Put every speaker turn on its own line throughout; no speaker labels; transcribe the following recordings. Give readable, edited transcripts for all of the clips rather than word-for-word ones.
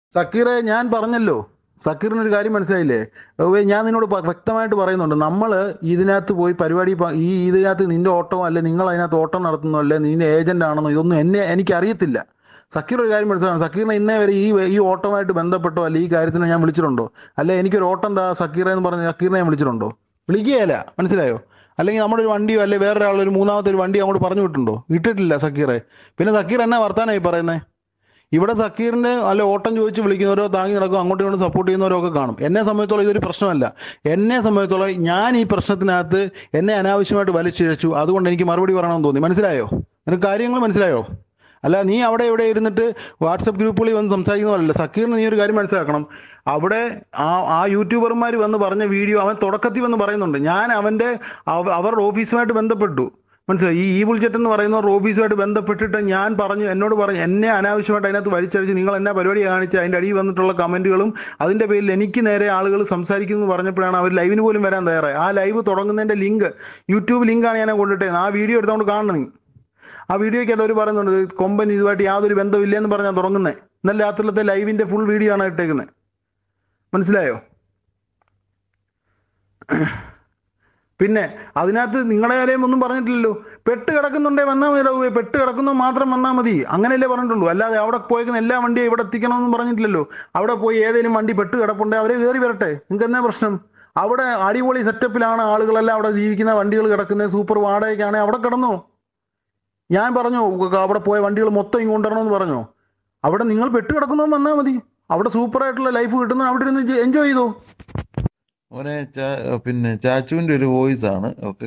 സക്കീറെ ഞാൻ പറഞ്ഞല്ലോ. സക്കീറിനൊരു കാര്യം മനസ്സിലായില്ലേ? ഞാൻ നിന്നോട് വ്യക്തമായിട്ട് പറയുന്നുണ്ട്. നമ്മൾ ഇതിനകത്ത് പോയി പരിപാടി ഇതിനകത്ത് നിന്റെ ഓട്ടമോ അല്ലെ നിങ്ങൾ അതിനകത്ത് ഓട്ടം നടത്തുന്നോ അല്ലെ നിന്റെ ഏജന്റ് ആണെന്നോ ഇതൊന്നും എനിക്ക് അറിയത്തില്ല. സക്കീർ ഒരു കാര്യം മനസ്സിലാണ്. സക്കീറിനെ ഇന്നേ വരെ ഈ ഓട്ടമായിട്ട് ബന്ധപ്പെട്ടോ അല്ലെ ഈ കാര്യത്തിന് ഞാൻ വിളിച്ചിട്ടുണ്ടോ? അല്ലെ എനിക്കൊരു ഓട്ടം എന്താ സക്കീറെ എന്ന് പറഞ്ഞ് സക്കീറിനെ ഞാൻ വിളിച്ചിട്ടുണ്ടോ? വിളിക്കുകയല്ല. മനസ്സിലായോ? അല്ലെങ്കിൽ നമ്മുടെ ഒരു വണ്ടിയോ അല്ലെ വേറൊരാൾ ഒരു മൂന്നാമത്തെ ഒരു വണ്ടി അങ്ങോട്ട് പറഞ്ഞു വിട്ടുണ്ടോ? ഇട്ടിട്ടില്ല സക്കീറെ. പിന്നെ സക്കീർ എന്നാ വർത്താനായി പറയുന്നത്? ഇവിടെ സക്കീറിന്റെ അല്ല ഓട്ടം ചോദിച്ച് വിളിക്കുന്നവരോ താങ്ങി നടക്കും അങ്ങോട്ടും ഇങ്ങോട്ടും സപ്പോർട്ട് ചെയ്യുന്നവരോ ഒക്കെ കാണും. എന്നെ സംബന്ധിച്ചോളം ഇതൊരു പ്രശ്നമല്ല. എന്നെ സംബന്ധിച്ചോളം ഞാൻ ഈ പ്രശ്നത്തിനകത്ത് എന്നെ അനാവശ്യമായിട്ട് വലിച്ചിഴച്ചു. അതുകൊണ്ട് എനിക്ക് മറുപടി പറയണമെന്ന് തോന്നി. മനസ്സിലായോ? നിനക്ക് കാര്യങ്ങൾ മനസ്സിലായോ? അല്ല നീ അവിടെ ഇവിടെ ഇരുന്നിട്ട് വാട്സപ്പ് ഗ്രൂപ്പുകളിൽ വന്ന് സംസാരിക്കുന്നതല്ല. സക്കീറിന് നീ ഒരു കാര്യം മനസ്സിലാക്കണം. അവിടെ ആ യൂട്യൂബർമാർ വന്ന് പറഞ്ഞ വീഡിയോ അവൻ തുടക്കത്തിൽ വന്ന് പറയുന്നുണ്ട്. ഞാൻ അവരുടെ ഓഫീസുമായിട്ട് ബന്ധപ്പെട്ടു. മനസ്സിലായി? ഈ ഈബിൾ ജെറ്റ് എന്ന് പറയുന്നവർ ഓഫീസുമായിട്ട് ബന്ധപ്പെട്ടിട്ട് ഞാൻ പറഞ്ഞു, എന്നോട് പറഞ്ഞു എന്നെ അനാവശ്യമായിട്ട് അതിനകത്ത് വലിച്ചടിച്ച് നിങ്ങൾ എന്നാ പരിപാടി കാണിച്ച് അതിൻ്റെ അടിയിൽ വന്നിട്ടുള്ള കമന്റുകളും അതിന്റെ പേരിൽ എനിക്ക് നേരെ ആളുകൾ സംസാരിക്കുന്നു പറഞ്ഞപ്പോഴാണ് അവർ ലൈവിന് പോലും വരാൻ തയ്യാറായി. ആ ലൈവ് തുടങ്ങുന്നതിന്റെ ലിങ്ക് യൂട്യൂബ് ലിങ്കാണ് ഞാൻ കൊണ്ടിട്ടേ. ആ വീഡിയോ എടുത്തുകൊണ്ട് കാണണം നീ. ആ വീഡിയോയ്ക്ക് അത് അവർ പറയുന്നുണ്ട് കൊമ്പൻ ഇതുമായിട്ട് യാതൊരു ബന്ധമില്ലെന്ന് പറഞ്ഞാൽ തുടങ്ങുന്നത്. ഇന്നലെ രാത്രിയിലത്തെ ലൈവിന്റെ ഫുൾ വീഡിയോ ആണ് ഇട്ടേക്കുന്നത്. മനസ്സിലായോ? പിന്നെ അതിനകത്ത് നിങ്ങളെ കാര്യം ഒന്നും പറഞ്ഞിട്ടില്ലല്ലോ. പെട്ട് കിടക്കുന്നുണ്ടേ വന്നാൽ മതി. പെട്ട് കിടക്കുന്നോ മാത്രം വന്നാൽ മതി, അങ്ങനെയല്ലേ പറഞ്ഞിട്ടുള്ളൂ. അല്ലാതെ അവിടെ പോയേക്കുന്ന എല്ലാ വണ്ടിയും ഇവിടെ എത്തിക്കണമെന്നും പറഞ്ഞിട്ടില്ലല്ലോ. അവിടെ പോയി ഏതെങ്കിലും വണ്ടി പെട്ട് കിടപ്പുണ്ടേ അവരെ കയറി വരട്ടെ. നിങ്ങൾക്ക് എന്നാ പ്രശ്നം? അവിടെ അടിപൊളി സെറ്റപ്പിലാണ് ആളുകളെല്ലാം അവിടെ ജീവിക്കുന്ന വണ്ടികൾ കിടക്കുന്നത്. സൂപ്പർ വാടകയ്ക്കാണ്. അവിടെ കിടന്നോ? ഞാൻ പറഞ്ഞു അവിടെ പോയ വണ്ടികൾ മൊത്തം ഇങ്ങ് കൊണ്ടുവരണമെന്ന് പറഞ്ഞോ? അവിടെ നിങ്ങൾ പെട്ട് കിടക്കുന്നോ വന്നാൽ മതി. അവിടെ സൂപ്പറായിട്ടുള്ള ലൈഫ് കിട്ടുന്ന അവിടെ ഇരുന്ന് എൻജോയ് ചെയ്തോ.
അവനെ പിന്നെ ചാച്ചുവിൻ്റെ ഒരു വോയിസ് ആണ്. ഓക്കെ,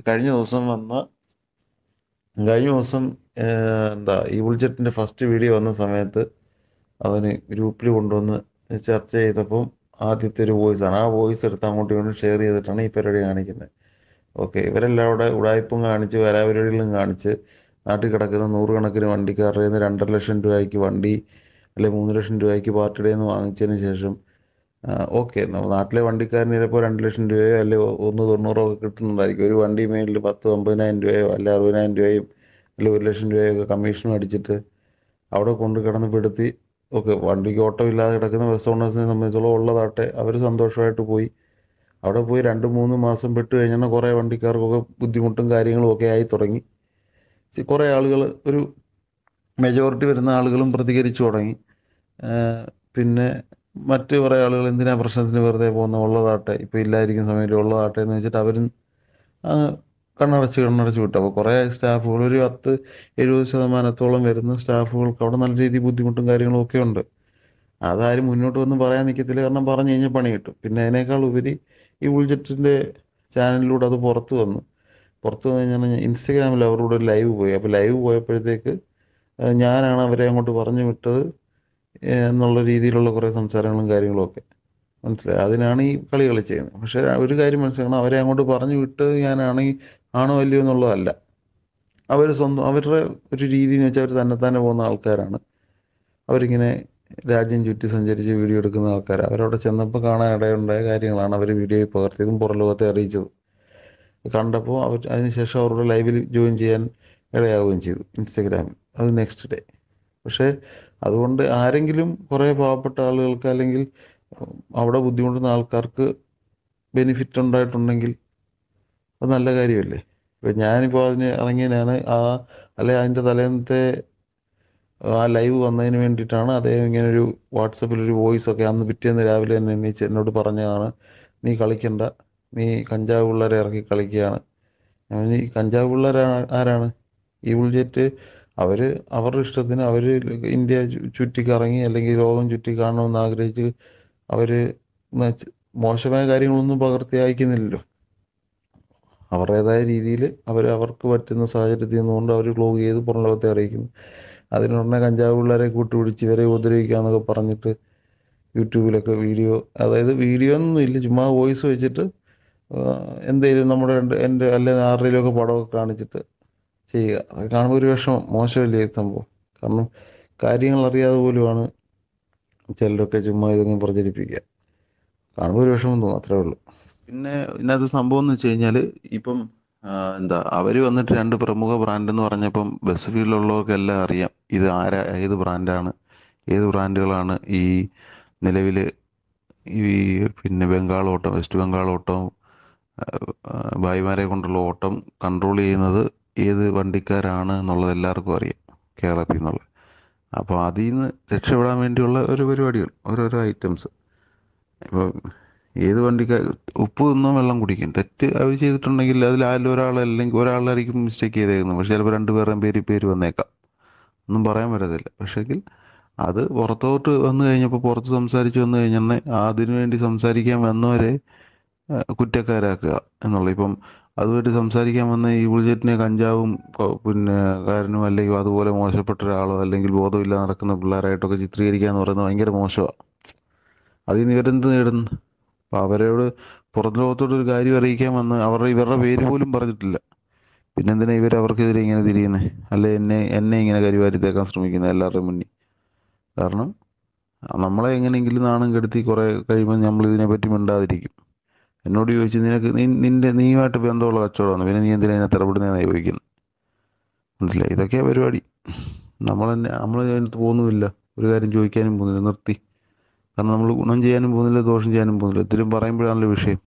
കഴിഞ്ഞ ദിവസം എന്താ ഈ ബുൾജെറ്റിൻ്റെ ഫസ്റ്റ് വീഡിയോ വന്ന സമയത്ത് അവന് ഗ്രൂപ്പിൽ കൊണ്ടുവന്ന് ചർച്ച ചെയ്തപ്പം ആദ്യത്തെ ഒരു വോയിസ് ആണ്. ആ വോയിസ് എടുത്ത് അങ്ങോട്ടും ഇങ്ങോട്ടും ഷെയർ ചെയ്തിട്ടാണ് ഈ പരിപാടി കാണിക്കുന്നത്. ഓക്കെ, ഇവരെല്ലാം അവിടെ ഉടായ്പും കാണിച്ച് വരാപരിപാടികളും കാണിച്ച് നാട്ടിൽ കിടക്കുന്ന നൂറുകണക്കിന് വണ്ടിക്കാരുടെ കയ്യിൽ നിന്ന് 2,50,000 രൂപയ്ക്ക് വണ്ടി അല്ലെങ്കിൽ 3,00,000 രൂപയ്ക്ക് പാർട്ടിയുടെ നിന്ന് വാങ്ങിച്ചതിന് ശേഷം ഓക്കെ, നാട്ടിലെ വണ്ടിക്കാരന് ചിലപ്പോൾ 2,00,000 രൂപയോ അല്ലെ 1,90,000 ഒക്കെ കിട്ടുന്നുണ്ടായിരിക്കും. ഒരു വണ്ടി മേളിൽ 10,50,000 രൂപയോ അല്ലെ 60,000 രൂപയും അല്ലെ 1,00,000 രൂപയോ ഒക്കെ കമ്മീഷനും അടിച്ചിട്ട് അവിടെ കൊണ്ട് കിടന്ന് പെടുത്തി. ഓക്കെ, വണ്ടിക്ക് ഓട്ടം ഇല്ലാതെ കിടക്കുന്ന ബസ് ഓണേഴ്സിനെ സംബന്ധിച്ചോളം ഉള്ളതാട്ടെ, അവർ സന്തോഷമായിട്ട് പോയി. അവിടെ പോയി 2-3 മാസം പെട്ട് കഴിഞ്ഞാൽ കുറേ വണ്ടിക്കാർക്കൊക്കെ ബുദ്ധിമുട്ടും കാര്യങ്ങളും ഒക്കെ ആയി തുടങ്ങി. കുറേ ആളുകൾ, ഒരു മെജോറിറ്റി വരുന്ന ആളുകളും പ്രതികരിച്ചു തുടങ്ങി. പിന്നെ മറ്റ് കുറേ ആളുകൾ എന്തിനാ പ്രശ്നത്തിന് വെറുതെ പോകുന്ന, ഉള്ളതാട്ടെ ഇപ്പോൾ ഇല്ലായിരിക്കുന്ന സമയത്ത് ഉള്ളതാട്ടെ എന്ന് വെച്ചിട്ട് അവരും കണ്ണടച്ച് വിട്ടു. അപ്പോൾ കുറേ സ്റ്റാഫുകൾ, ഒരു 10-70% വരുന്ന സ്റ്റാഫുകൾക്ക് അവിടെ നല്ല രീതിയിൽ ബുദ്ധിമുട്ടും കാര്യങ്ങളും ഒക്കെ ഉണ്ട്. അതാരും മുന്നോട്ട് വന്ന് പറയാൻ നിൽക്കത്തില്ല. കാരണം പറഞ്ഞു കഴിഞ്ഞാൽ പണി കിട്ടും. പിന്നെ അതിനേക്കാൾ ഉപരി ഈ ബുൾജെറ്റിൻ്റെ ചാനലിലൂടെ അത് പുറത്തു വന്നു കഴിഞ്ഞാൽ ഇൻസ്റ്റഗ്രാമിൽ അവരോട് ഒരു ലൈവ് പോയി. അപ്പോൾ ലൈവ് പോയപ്പോഴത്തേക്ക് ഞാനാണ് അവരെ അങ്ങോട്ട് പറഞ്ഞു വിട്ടത് എന്നുള്ള രീതിയിലുള്ള കുറേ സംസാരങ്ങളും കാര്യങ്ങളും ഒക്കെ മനസ്സിലായി. അതിനാണ് ഈ കളി ചെയ്യുന്നത്. പക്ഷേ ഒരു കാര്യം മനസ്സിലാക്കണം, അവരെ അങ്ങോട്ട് പറഞ്ഞു വിട്ടത് ഞാനാണെങ്കിൽ ആണോ അല്ലയോ എന്നുള്ളതല്ല. അവർ സ്വന്തം അവരുടെ ഒരു രീതി എന്ന് വെച്ചാൽ അവർ തന്നെത്താനെ പോകുന്ന ആൾക്കാരാണ്. അവരിങ്ങനെ രാജ്യം ചുറ്റി സഞ്ചരിച്ച് വീഡിയോ എടുക്കുന്ന ആൾക്കാർ. അവരവിടെ ചെന്നപ്പോൾ കാണാൻ ഇടയുണ്ടായ കാര്യങ്ങളാണ് അവർ വീഡിയോയിൽ പകർത്തിയതും പുറം ലോകത്തെ അറിയിച്ചതും. കണ്ടപ്പോൾ അതിനുശേഷം അവരുടെ ലൈവിൽ ജോയിൻ ചെയ്യാൻ ഇടയാവുകയും ചെയ്തു ഇൻസ്റ്റഗ്രാമിൽ. അത് നെക്സ്റ്റ് ഡേ. പക്ഷേ അതുകൊണ്ട് ആരെങ്കിലും കുറേ പാവപ്പെട്ട ആളുകൾക്ക് അല്ലെങ്കിൽ അവിടെ ബുദ്ധിമുട്ടുന്ന ആൾക്കാർക്ക് ബെനിഫിറ്റ് ഉണ്ടായിട്ടുണ്ടെങ്കിൽ അത് നല്ല കാര്യമല്ലേ. ഇപ്പം ഞാനിപ്പോൾ അതിന് ഇറങ്ങിയതിനാണ് അല്ലെ അതിൻ്റെ തലേന്നത്തെ ആ ലൈവ് വന്നതിന് വേണ്ടിയിട്ടാണ് അദ്ദേഹം ഇങ്ങനൊരു വാട്സപ്പിലൊരു വോയിസൊക്കെ അന്ന് പിറ്റേന്ന് രാവിലെ തന്നെ എണീച്ച് എന്നോട് പറഞ്ഞതാണ്, നീ കളിക്കണ്ട, നീ കഞ്ചാവ് പിള്ളേരെ ഇറക്കി കളിക്കുകയാണ്. ഈ കഞ്ചാവ് പിള്ളേർ ആരാണ്? ഈ ബുൾജെറ്റ് അവരുടെ ഇഷ്ടത്തിന് അവർ ഇന്ത്യ ചുറ്റിക്കറങ്ങി അല്ലെങ്കിൽ ലോകം ചുറ്റി കാണണമെന്ന് ആഗ്രഹിച്ച് അവർ മോശമായ കാര്യങ്ങളൊന്നും പകർത്തി അയക്കുന്നില്ലല്ലോ. അവരുടേതായ രീതിയിൽ അവർക്ക് പറ്റുന്ന സാഹചര്യത്തിൽ നിന്നുകൊണ്ട് അവർ വ്ലോഗ് ചെയ്ത് പുറം ലോകത്തെ അറിയിക്കുന്നു. അതിനുടനെ കഞ്ചാവ് പിള്ളേരെ കൂട്ടുപിടിച്ച് ഇവരെ ഉപദ്രവിക്കുക എന്നൊക്കെ പറഞ്ഞിട്ട് യൂട്യൂബിലൊക്കെ അതായത് വീഡിയോ ഒന്നും ഇല്ല, ചുമ്മാ വോയിസ് വെച്ചിട്ട് എന്തെങ്കിലും നമ്മുടെ എൻ്റെ അല്ലെങ്കിൽ ആരുടെയിലൊക്കെ പടമൊക്കെ കാണിച്ചിട്ട് ചെയ്യുക. അത് കാണുമ്പോൾ ഒരു വിഷമം, മോശമല്ലേ ഈ സംഭവം. കാരണം കാര്യങ്ങൾ അറിയാതെ പോലുമാണ് ചിലരൊക്കെ ചുമ്മാ ഇതൊന്നും പ്രചരിപ്പിക്കുക. കാണുമ്പോൾ ഒരു വിഷമം തോന്നും, അത്രേ ഉള്ളൂ. പിന്നെ ഇതിനകത്ത് സംഭവം എന്ന് വെച്ച് കഴിഞ്ഞാൽ ഇപ്പം എന്താ അവർ വന്നിട്ട് 2 പ്രമുഖ ബ്രാൻഡ് എന്ന് പറഞ്ഞപ്പം ബസ് ഫീൽഡിലുള്ളവർക്കെല്ലാം അറിയാം ഇത് ഏത് ബ്രാൻഡാണ്, ഏത് ബ്രാൻഡുകളാണ് ഈ നിലവിൽ ഈ പിന്നെ ബംഗാൾ ഓട്ടം, വെസ്റ്റ് ബംഗാൾ ഓട്ടം, ഭായിമാരെ കൊണ്ടുള്ള ഓട്ടം കൺട്രോൾ ചെയ്യുന്നത് ഏത് വണ്ടിക്കാരാണ് എന്നുള്ളത് എല്ലാവർക്കും അറിയാം, കേരളത്തിൽ നിന്നുള്ള. അപ്പോൾ അതിൽ നിന്ന് രക്ഷപ്പെടാൻ വേണ്ടിയുള്ള ഒരു പരിപാടികൾ, ഓരോരോ ഐറ്റംസ്. ഇപ്പോൾ ഏത് വണ്ടിക്കാർ ഉപ്പ് തിന്നും വെള്ളം കുടിക്കും, തെറ്റ് അവർ ചെയ്തിട്ടുണ്ടെങ്കിൽ അതിൽ ആരും ഒരാൾ, അല്ലെങ്കിൽ ഒരാളായിരിക്കും മിസ്റ്റേക്ക് ചെയ്തേക്കുന്നത്, പക്ഷേ ചിലപ്പോൾ രണ്ടുപേരുടെയും പേര് വന്നേക്കാം, ഒന്നും പറയാൻ പറ്റത്തില്ല. പക്ഷേങ്കിൽ അത് പുറത്തോട്ട് വന്നു കഴിഞ്ഞപ്പോൾ, പുറത്ത് സംസാരിച്ച് വന്നു കഴിഞ്ഞാൽ അതിനു വേണ്ടി സംസാരിക്കാൻ വന്നവരെ കുറ്റക്കാരാക്കുക എന്നുള്ള. ഇപ്പം അതുമായിട്ട് സംസാരിക്കാൻ വന്ന ഈ ബുൾജെറ്റിനെ കഞ്ചാവും പിന്നെ കാരനും, അല്ലെങ്കിൽ അതുപോലെ മോശപ്പെട്ട ഒരാളോ, അല്ലെങ്കിൽ ബോധമില്ലാതെ നടക്കുന്ന പിള്ളേരായിട്ടൊക്കെ ചിത്രീകരിക്കുക എന്ന് പറയുന്നത് ഭയങ്കര മോശമാണ്. അതിൽ നിന്ന് ഇവരെന്ത് നേടുന്നു? അപ്പോൾ അവരോട് പുറം ലോകത്തോട് ഒരു കാര്യം അറിയിക്കാൻ വന്ന് ഇവരുടെ പേര് പോലും പറഞ്ഞിട്ടില്ല. പിന്നെന്തിനാ ഇവർ അവർക്കെതിരെ ഇങ്ങനെ തിരിയുന്നത്? അല്ലെ എന്നെ ഇങ്ങനെ കരിവാരിത്തേക്കാൻ ശ്രമിക്കുന്നത് എല്ലാവരുടെയും മുന്നിൽ? കാരണം നമ്മളെ എങ്ങനെയെങ്കിലും നാണം കെടുത്തി കുറേ കഴിയുമ്പോൾ നമ്മൾ ഇതിനെപ്പറ്റി മിണ്ടാതിരിക്കും. എന്നോട് ചോദിച്ചു, നിനക്ക് നീയുമായിട്ട് ബന്ധമുള്ള കച്ചവടമാണ്, പിന്നെ നീ എന്തിനാ അതിനകത്ത് ഇടപെടുന്നതെന്നാണ് ചോദിക്കുന്നത്. മനസ്സിലായി? ഇതൊക്കെയാണ് പരിപാടി. നമ്മൾ അതിനകത്ത് പോകുന്നുമില്ല, ഒരു കാര്യം ചോദിക്കാനും പോകുന്നില്ല, നിർത്തി. കാരണം നമ്മൾ ഗുണം ചെയ്യാനും പോകുന്നില്ല, ദോഷം ചെയ്യാനും പോകുന്നില്ല. ഇതിലും പറയുമ്പോഴാണല്ലോ വിഷയം.